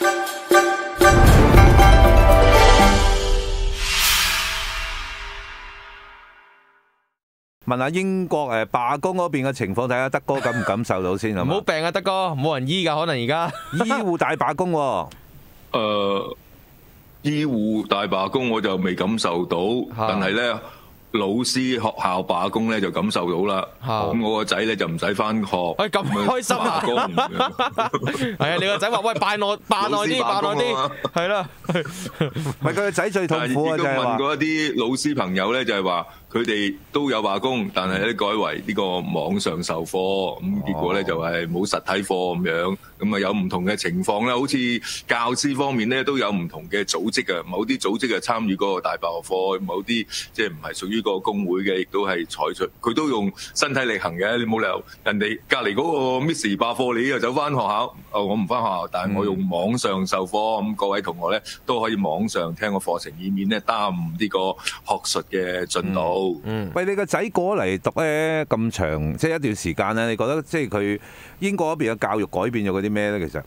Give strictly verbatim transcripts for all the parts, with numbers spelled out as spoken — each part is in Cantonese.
問下英國誒罷工嗰邊嘅情況，睇下德哥感唔感受到先啊？ 唔好病啊，德哥，冇人醫㗎，可能而家醫護大罷工喎。 誒，醫護大罷工我就未感受到，但係咧老師學校罷工咧就感受到啦。咁我個仔咧就唔使翻學。 喂，咁開心啊！係啊，你個仔話喂罷耐罷耐啲，罷耐啲，係啦。 咪佢個仔最痛苦啊！就係話。亦都問過一啲老師朋友咧，就係話。佢哋都有罷工，但係咧改為呢個網上授課，咁結果咧就係冇實體課咁樣，咁啊有唔同嘅情況啦。好似教師方面咧都有唔同嘅組織啊，某啲組織啊參與嗰個大罷課，某啲即係唔係屬於個工會嘅，亦都係採取佢都用身體力行嘅。你冇理由人哋隔離嗰個 Miss 罷課，你又走翻學校，哦我唔翻學校，但係我用網上授課，咁各位同學咧都可以網上聽個課程，以免咧耽誤呢個學術嘅進度。嗯嗯，喂，你個仔過嚟讀咧咁長，即係一段時間咧，你覺得即係佢英國嗰邊嘅教育改變咗嗰啲咩咧？其實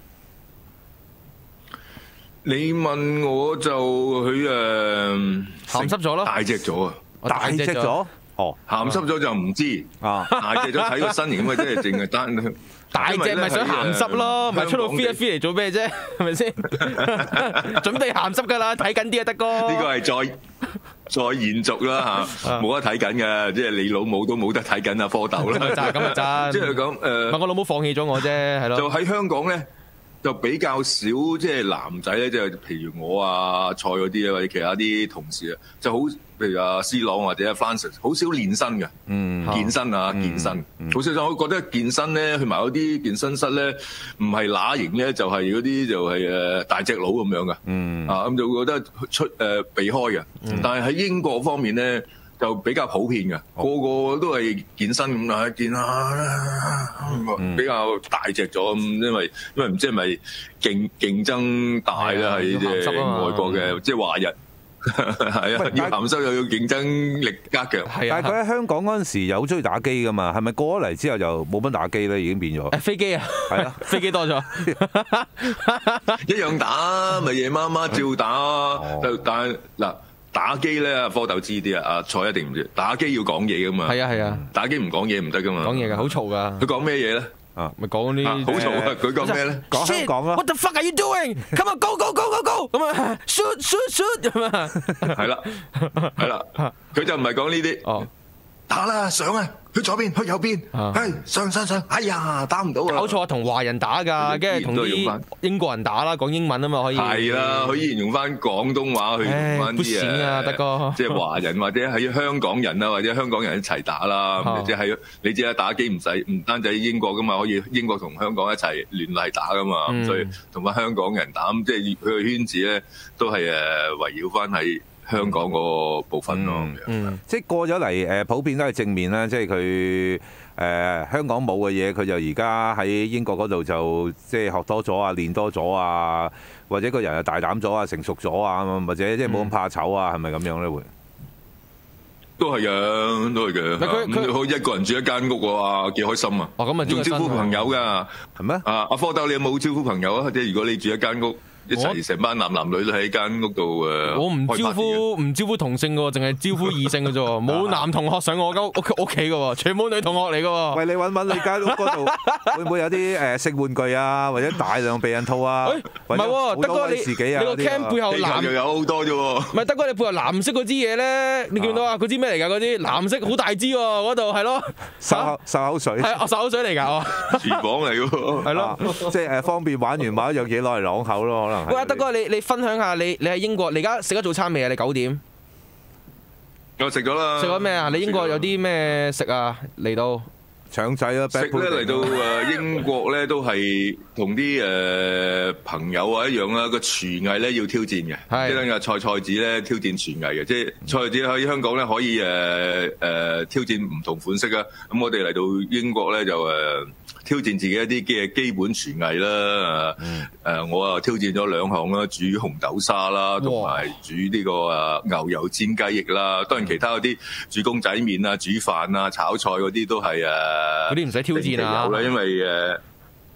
你問我就佢誒鹹濕咗咯， 大隻咗啊， 大隻咗，哦， 鹹濕咗就唔知啊，大隻咗睇個身形咁啊，即係淨係單大隻咪想鹹濕咯，咪出到飛一飛嚟做咩啫？係咪先？準備鹹濕㗎啦，睇緊啲啊，德哥。 呢個係再。再延續啦嚇，冇得睇緊嘅，即係你老母都冇得睇緊啊，蝌蚪啦， 就係咁啊，真。 即係咁誒， 唔係我老母放棄咗我啫，係咯。 就喺香港咧，就比較少即係男仔咧，即係譬如我啊、蔡嗰啲啊，或者其他啲同事啊，就好譬如阿 C 朗或者阿 Francis，好少練身嘅，嗯，健身啊，健身，好少。我覺得健身咧，去埋嗰啲健身室咧，唔係乸型咧，就係嗰啲就係誒大隻佬咁樣嘅，嗯，啊咁就會覺得出誒避開嘅。但係喺英國方面咧，就比較普遍嘅，個個都係健身咁啊，健下，比較大隻咗咁，因為因為唔知係咪競競爭大啦，喺即係外國嘅即係華人。係啊，要鹹濕又要競爭力加強。 但係佢喺香港嗰陣時有中意打機噶嘛？係咪過咗嚟之後就冇乜打機咧？已經變咗。 誒飛機啊，係啊，飛機多咗， 一樣打咪夜媽媽照打。哦、但係嗱打機咧，科豆知啲啊，阿蔡一定唔知。打機要講嘢噶嘛？係啊係啊， 打機唔講嘢唔得噶嘛。 講嘢㗎，好嘈㗎。 佢講咩嘢咧？ 啊，咪講啲好嘈啊！佢講咩咧？ 講香港啦。 What the fuck are you doing? Come on, go go go go go！ 咁啊，shoot shoot shoot！ 咁啊， 係啦，係啦，佢就唔係講呢啲。哦，打啦，上啊！去左邊，去右邊，係上上上，哎呀，打唔到啊！ 搞錯，同華人打㗎，跟住同啲英國人打啦，講英文啊嘛，可以。係啦，佢依然用翻廣東話去用翻啲誒， 德哥， 即係華人或者喺香港人啊，或者香港人一齊打啦。即係你知啦，打機唔使唔單止喺英國噶嘛，可以英國同香港一齊聯繫打噶嘛，咁所以同翻香港人打，咁即係佢個圈子咧都係誒圍繞翻喺香港嗰個部分咯， 嗯嗯、即係過咗嚟誒，普遍都係正面啦。即係佢誒香港冇嘅嘢，佢就而家喺英國嗰度就即係學多咗啊，練多咗啊，或者個人又大膽咗啊，成熟咗啊，或者即係冇咁怕醜啊，係咪咁樣咧？會都係嘅，都係嘅。咁佢可以一個人住一間屋喎，幾開心啊！ 哦，咁啊， 仲招呼朋友㗎， 係咩？ 啊，阿科豆，你有冇招呼朋友啊？即係如果你住一間屋。一齊成班男男女都喺間屋度誒， 我唔招呼唔招呼同性嘅喎，淨係招呼異性嘅啫喎，冇男同學上我間屋屋企嘅喎，全部女同學嚟嘅喎。 喂，你揾揾你間屋嗰度會唔會有啲誒性玩具啊，或者大量避孕套啊？ 唔係喎，德哥你你個 cam 背後藍又有好多啫喎。 唔係德哥，你背後藍色嗰支嘢咧，你見到啊？嗰支咩嚟㗎？嗰啲藍色好大支喎，嗰度係咯， 漱漱口水。 係啊，漱口水嚟㗎， 廚房嚟㗎喎。 係咯， 即係誒方便玩完某一樣嘢攞嚟啷口咯，可能。 喂，德哥你你分享下你你喺英國，你而家食咗早餐未啊？你九點？ 我食咗啦。 食咗咩啊？你英國有啲咩食啊？嚟到腸仔啊， 食咧嚟到誒英國咧都係同啲誒朋友啊一樣啦，個廚藝咧要挑戰嘅，即係蔡蔡子咧挑戰廚藝嘅，即係蔡子喺香港咧可以誒誒挑戰唔同款式啊，咁我哋嚟到英國咧就誒挑戰自己一啲嘅基本廚藝啦，誒我啊挑戰咗兩項啦，煮紅豆沙啦，同埋煮呢個誒牛油煎雞翼啦，當然其他嗰啲煮公仔麵啊、煮飯啊、炒菜嗰啲都係誒。 嗰啲唔使挑戰啊！ 有啦，因為誒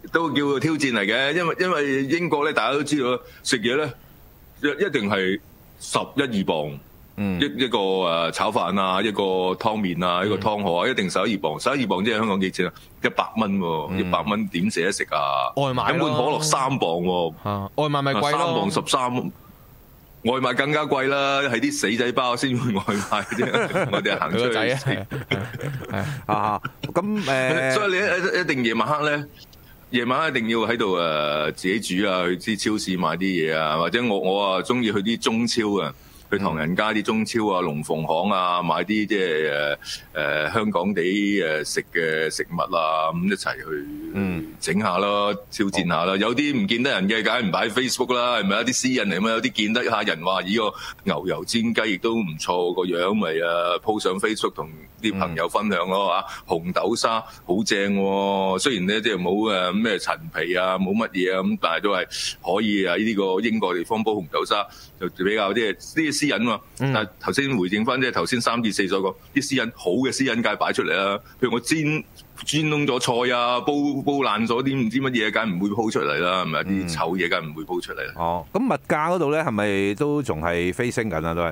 都叫做挑戰嚟嘅，因為因為英國咧，大家都知道食嘢咧一一定係十一二磅。嗯、一一個誒炒飯啊，一個湯麵啊，一個湯河啊，一定十一二磅，十一二磅即係香港幾錢啊？一百蚊喎，一百蚊點捨得食啊？ 外賣飲罐可樂三磅喎、 啊，外賣咪貴咯， 三磅十三，外賣更加貴啦，係啲死仔包先會外賣啫，我哋行出去食啊，咁誒， 所以你一一定夜晚黑咧。夜晚一定要喺度誒自己煮啊，去啲超市買啲嘢啊，或者我我啊中意去啲中超啊。去唐人街啲中超啊、龍鳳行啊，買啲即係誒誒香港地誒食嘅食物啊，咁一齊去整下啦，挑戰下啦。有啲唔見得人嘅，梗係唔擺 Facebook 啦，係咪啊？啲私隱嚟嘛，有啲見得下人話呢個牛油煎雞亦都唔錯個樣，咪啊 po 上 Facebook 同啲朋友分享咯嚇。紅豆沙好正喎，雖然咧即係冇誒咩陳皮啊，冇乜嘢啊，咁但係都係可以啊！呢個英國地方煲紅豆沙就比較即係啲私隱嘛，但係頭先回應翻即係頭先三至四所講啲私隱好嘅私隱界擺出嚟啦。譬如我煎煎燶咗菜啊，煲煲爛咗啲唔知乜嘢，梗係唔會鋪出嚟啦，係咪啲醜嘢梗係唔會鋪出嚟。 哦，咁物價嗰度咧係咪都仲係飛升緊啊？都係。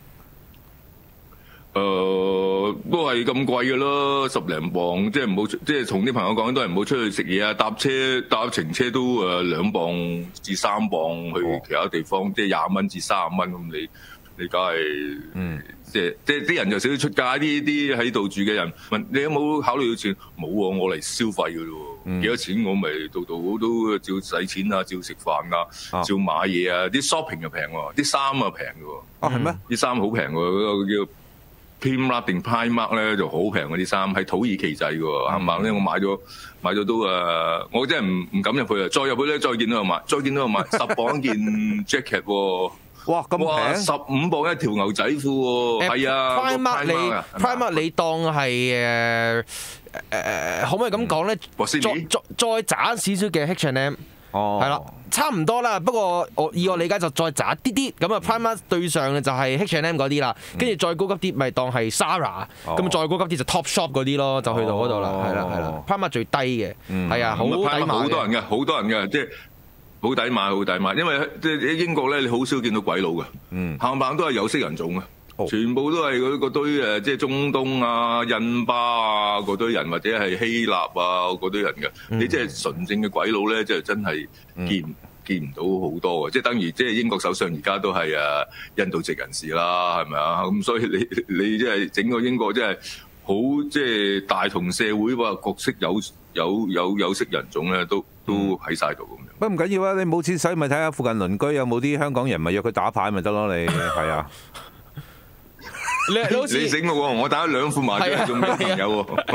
誒、呃、都係咁貴嘅咯，十零磅，即係唔好，即係同啲朋友講都係唔好出去食嘢啊！搭車搭程車都誒兩磅至三磅去其他地方，哦、即係廿蚊至三十蚊咁，你你梗係，嗯，即係即係啲人又少少出街，啲啲喺度住嘅人問你有冇考慮到錢？冇喎，我嚟消費嘅咯，幾、嗯、多錢我咪度度都照使錢啊，照食飯啊，照買嘢啊，啲 shopping 又平喎，啲衫啊平嘅喎， 啊係咩？ 啲衫好平喎，嗰個叫。Primark 定 Primark 咧就好平嗰啲衫，係土耳其製嘅喎，啱唔啱咧？我買咗買咗都誒，我真係唔唔敢入去啊！再入去咧，再見到又買，再見到又買，十磅一件 jacket 喎。 哇，咁平！ 十五磅一條牛仔褲喎。係啊 ，Primark 你 Primark 你當係誒誒，可唔可以咁講咧？再再再渣少少嘅 H and M。哦，係啦，差唔多啦。不過我以我理解就再渣啲啲咁啊。Primark 對上嘅就係 H and M 嗰啲啦，跟住再高級啲咪當係 Zara，咁再高級啲就 Topshop 嗰啲咯，就去到嗰度啦。係啦係啦 Primark 最低嘅，係啊，好抵買嘅。 好多人嘅，好多人嘅，即係好抵買，好抵買。因為即係喺英國咧，你好少見到鬼佬嘅，冚唪唥都係有色人種嘅。全部都係嗰堆誒，即係中東啊、印巴啊嗰堆人，或者係希臘啊嗰堆人嘅。嗯、你即係純正嘅鬼佬咧，即係真係見、嗯、見唔到好多嘅。即係等於即係英國首相而家都係誒印度籍人士啦，係咪啊？咁所以你你即係整個英國即係好即係大同社會話各色有有有有色人種咧，都都喺晒度咁樣。 不過唔緊要啊，你冇錢使咪睇下附近鄰居有冇啲香港人，咪約佢打牌咪得咯。你係啊。 你你醒我喎，我打咗兩副麻將仲有朋友喎，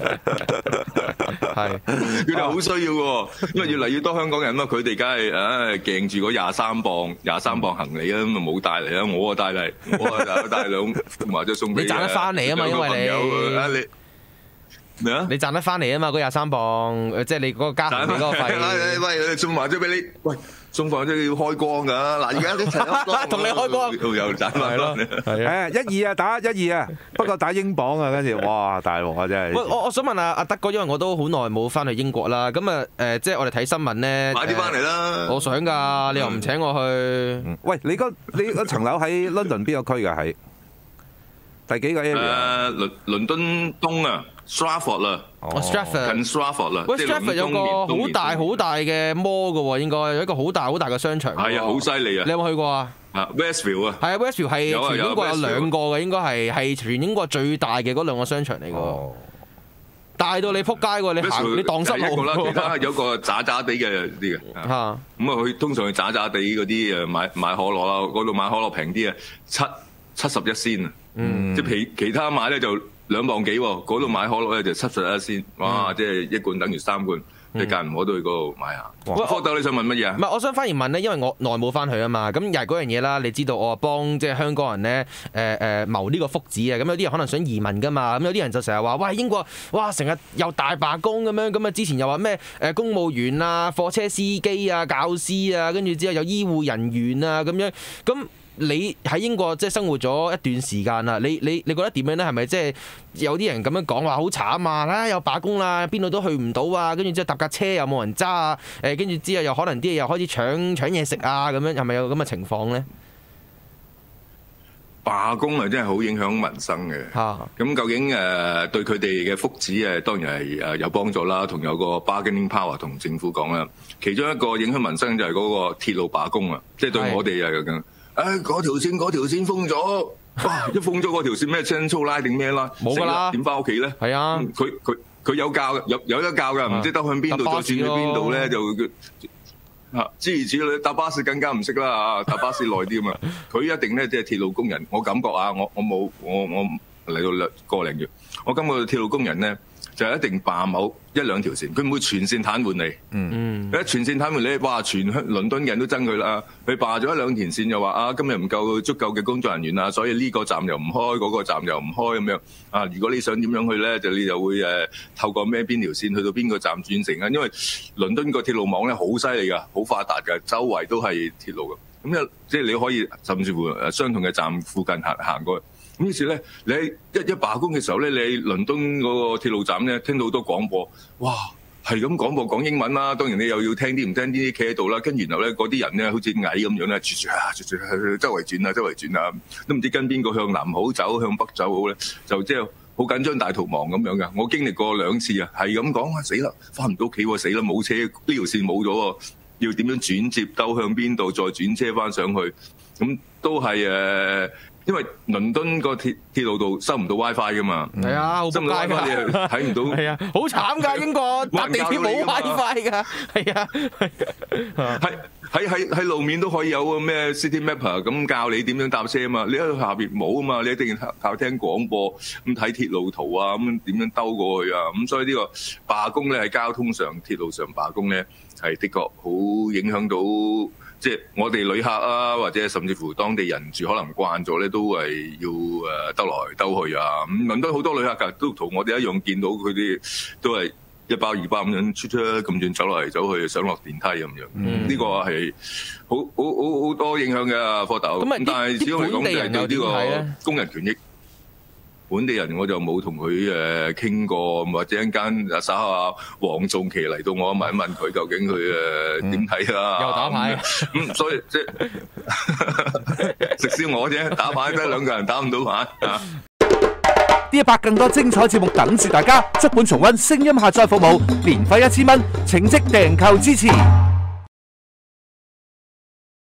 係佢哋好需要喎，因為越嚟越多香港人嘛，佢哋梗係唉鏡住嗰廿三磅廿三磅行李啊，咁啊冇帶嚟啊，我啊帶嚟，我啊帶兩副麻將送俾你。 你賺得翻嚟啊嘛，因為你你咩啊？ 你賺得翻嚟啊嘛，嗰廿三磅，即係你嗰個加行李嗰個費。 喂，送麻將俾你，喂。送飯都要開光㗎，嗱而家一齊同你開光， 又賺埋咯， 係誒一二啊打一二啊，不過打英鎊啊，跟住哇大鑊啊真係！ 喂，我我想問下阿德哥，因為我都好耐冇翻去英國啦，咁啊誒，即係我哋睇新聞咧， 快啲翻嚟啦！ 我想㗎，你又唔請我去？ 喂，你嗰你嗰層樓喺倫敦邊個區㗎？喺第幾個 area？ 誒倫倫敦東啊。Stratford 啦， 哦 Stratford 近 Stratford 啦。 喂 Stratford 有個好大好大嘅 mall 嘅喎，應該有一個好大好大嘅商場。 係啊，好犀利啊！ 你有冇去過啊？ 啊 Westfield 啊， 係啊 Westfield 係全英國有兩個嘅，應該係係全英國最大嘅嗰兩個商場嚟嘅。大到你撲街喎！你行你蕩失路。 其他有個渣渣地嘅啲嘅。嚇！咁啊，佢通常去渣渣地嗰啲誒買買可樂啦，嗰度買可樂平啲啊，七七十一仙啊。嗯。即係其其他買咧就。兩磅幾喎？嗰度買可樂咧就七十一仙，哇！即係一罐等於三罐，你間唔可都去嗰度買下。科豆，你想問乜嘢啊？ 唔係，我想反而問咧，因為我耐冇翻去啊嘛。咁又係嗰樣嘢啦。你知道我幫即係香港人咧誒誒謀呢個福祉啊。咁有啲人可能想移民噶嘛。咁有啲人就成日話：喂，英國哇，成日又大罷工咁樣。咁啊，之前又話咩誒公務員啊、貨車司機啊、教師啊，跟住之後有醫護人員啊咁樣。咁你喺英國即係生活咗一段時間啦，你你你覺得點樣咧？係咪即係有啲人咁樣講話好慘啊？啦又罷工啦，邊度都去唔到啊！跟住之後搭架車又冇人揸啊！誒跟住之後又可能啲嘢又開始搶搶嘢食啊！咁樣係咪有咁嘅情況咧？ 罷工啊，真係好影響民生嘅。咁、啊、究竟誒對佢哋嘅福祉誒當然係誒有幫助啦，同有個 bargaining power 同政府講啦。其中一個影響民生就係嗰個鐵路罷工啊，即係對我哋係咁。誒嗰條線嗰條線封咗，哇！一封咗嗰條線咩車粗拉定咩啦？冇㗎啦，點翻屋企咧？係啊，佢佢佢有教有有得教㗎，唔知得向邊度再轉去邊度咧就。啊，諸如此類，搭巴士更加唔識啦啊！搭巴士耐啲啊嘛，佢一定咧即係鐵路工人。我感覺啊，我我冇我我嚟到兩個零月，我感覺鐵路工人咧就一定罷某一兩條線，佢唔會全線癱瘓你。嗯嗯，一全線癱瘓你，哇！全香倫敦嘅人都憎佢啦。佢罷咗一兩條線就話啊，今日唔夠足夠嘅工作人員啊，所以呢個站又唔開，嗰個站又唔開咁樣啊。如果你想點樣去咧，就你就會誒透過咩邊條線去到邊個站轉乘啊。因為倫敦個鐵路網咧好犀利㗎，好發達㗎，周圍都係鐵路㗎。咁一即係你可以甚至乎誒相同嘅站附近行行過去。咁於是咧，你喺一一罷工嘅時候咧，你喺倫敦嗰個鐵路站咧，聽到好多廣播，哇，係咁廣播講英文啦。當然你又要聽啲唔聽啲，企喺度啦。跟然後咧，嗰啲人咧好似蟻咁樣咧，轉轉啊，轉轉周圍轉啊，周圍轉啊，都唔知跟邊個向南好走，向北走好咧，就即係好緊張大逃亡咁樣嘅。我經歷過兩次啊，係咁講啊，死啦，翻唔到屋企喎，死啦，冇車，呢條線冇咗喎，要點樣轉接兜向邊度，再轉車翻上去，咁都係誒。呃因為倫敦個鐵鐵路度收唔到 WiFi 噶嘛，係啊，好仆街㗎，你睇唔到，係啊，好慘㗎，英國搭地鐵冇 WiFi 㗎，係啊，係喺喺喺路面都可以有個咩 City Mapper 咁教你點樣搭車啊嘛，你喺度下邊冇啊嘛，你一定要靠聽廣播咁睇鐵路圖啊，咁點樣兜過去啊，咁所以呢個罷工咧喺交通上鐵路上罷工咧係的確好影響到。即係我哋旅客啊，或者甚至乎當地人住可能慣咗咧，都係要誒兜來兜去啊。咁倫敦好多旅客㗎，都同我哋一樣見到佢哋都係一包二包咁樣出出咁遠走嚟走去，上落電梯咁樣。呢、嗯、個係好好好好多影響嘅科頭。咁但係始終嚟講就係對呢個工人權益。本地人我就冇同佢誒傾過，或者一陣稍下黃仲琪嚟到我問一問佢究竟佢誒點睇啦？又打牌，咁所以即係食燒鵝啫，打牌得兩個人打唔到牌。 D 一百更多精彩節目等住大家，足本重溫聲音下載服務，年費一千蚊，請即訂購支持。